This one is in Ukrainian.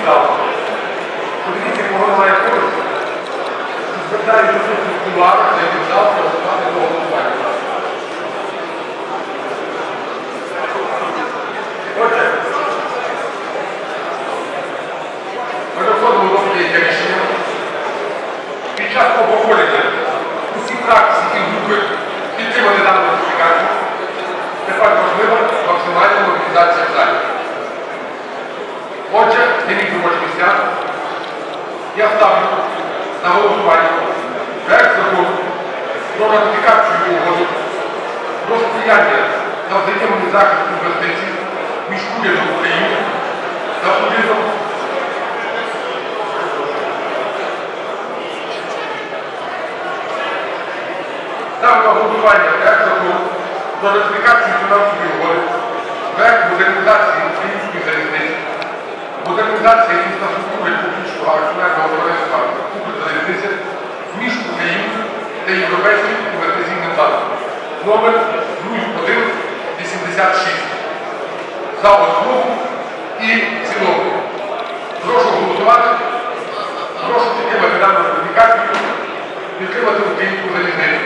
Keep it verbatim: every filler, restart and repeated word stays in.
зал. Подивіться, кого немає поруч. Звертаю до суду в кулуарах, зайти в зал, голосувати до голосування. Отже, ми доходимо до прийняття рішення. Під час обговорення усі фракції і групи підтримали дану ратифікацію. Тепер можлива максимальна мобілізація в залі. Отже, займіть робочі місця. Я ставлю на голосування проект закону про ратифікацію угоди про сприяння та взаємний захист інвестицій між урядом України та урядом Ставлю на голосування проект закону про ратифікацію фінансової угоди, проект модернізації української залізниці, модернізація інфраструктури публічного акціонерного товариства «Укрзалізниця» між Україною та Європейським інвестиційним банком номер нуль один вісімдесят шість за основу і в цілому. Прошу голосувати, прошу підтримати дану ратифікацію, підтримати українську залізницю.